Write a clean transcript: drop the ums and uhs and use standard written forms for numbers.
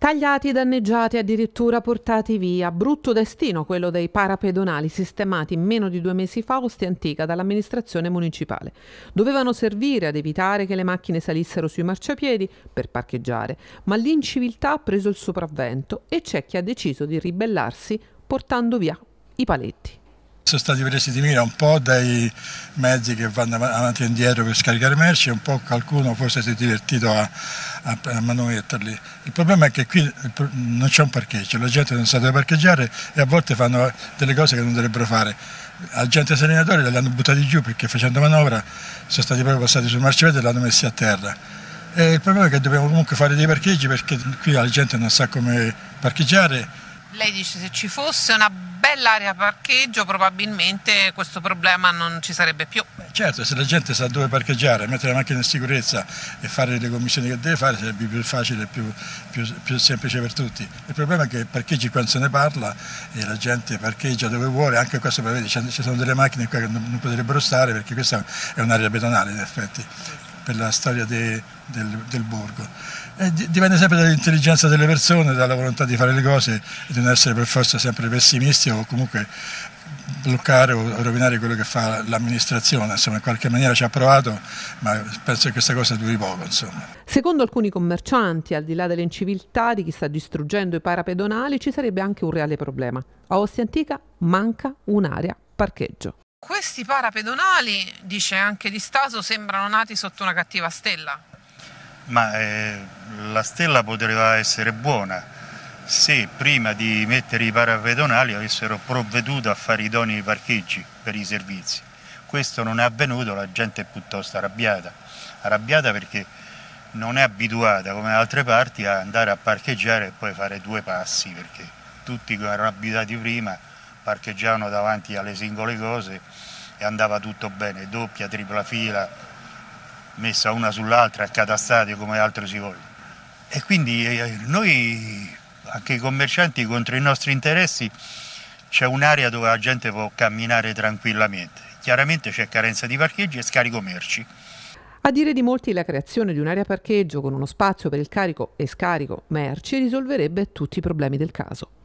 Tagliati, danneggiati, addirittura portati via. Brutto destino quello dei parapedonali sistemati meno di 2 mesi fa a Ostia Antica dall'amministrazione municipale. Dovevano servire ad evitare che le macchine salissero sui marciapiedi per parcheggiare, ma l'inciviltà ha preso il sopravvento e c'è chi ha deciso di ribellarsi portando via i paletti. Sono stati presi di mira un po' dai mezzi che vanno avanti e indietro per scaricare merci e un po' qualcuno forse si è divertito a manometterli. Il problema è che qui non c'è un parcheggio, la gente non sa dove parcheggiare e a volte fanno delle cose che non dovrebbero fare. Agenti serenatori li hanno buttati giù perché facendo manovra sono stati proprio passati sul marciapiede e l'hanno messi a terra. E il problema è che dobbiamo comunque fare dei parcheggi perché qui la gente non sa come parcheggiare. Lei dice se ci fosse una bella area parcheggio probabilmente questo problema non ci sarebbe più. Certo, se la gente sa dove parcheggiare, mettere la macchina in sicurezza e fare le commissioni che deve fare sarebbe più facile e più semplice per tutti. Il problema è che parcheggi quando se ne parla e la gente parcheggia dove vuole, anche questo prevede, ci sono delle macchine qua che non potrebbero stare perché questa è un'area pedonale in effetti per la storia del borgo. Dipende sempre dall'intelligenza delle persone, dalla volontà di fare le cose e di non essere per forza sempre pessimisti o comunque bloccare o rovinare quello che fa l'amministrazione. Insomma, in qualche maniera ci ha provato, ma penso che questa cosa duri poco. Insomma. Secondo alcuni commercianti, al di là delle inciviltà di chi sta distruggendo i parapedonali, ci sarebbe anche un reale problema. A Ostia Antica manca un'area parcheggio. Questi parapedonali, dice anche Di Staso, sembrano nati sotto una cattiva stella. Ma la stella poteva essere buona se prima di mettere i parapedonali avessero provveduto a fare idonei parcheggi per i servizi. Questo non è avvenuto, la gente è piuttosto arrabbiata perché non è abituata come in altre parti a andare a parcheggiare e poi fare 2 passi, perché tutti che erano abituati prima parcheggiavano davanti alle singole cose e andava tutto bene, doppia, tripla fila, messa una sull'altra, accatastati come altro si voglia. E quindi noi, anche i commercianti, contro i nostri interessi, c'è un'area dove la gente può camminare tranquillamente. Chiaramente c'è carenza di parcheggi e scarico merci. A dire di molti, la creazione di un'area parcheggio con uno spazio per il carico e scarico merci risolverebbe tutti i problemi del caso.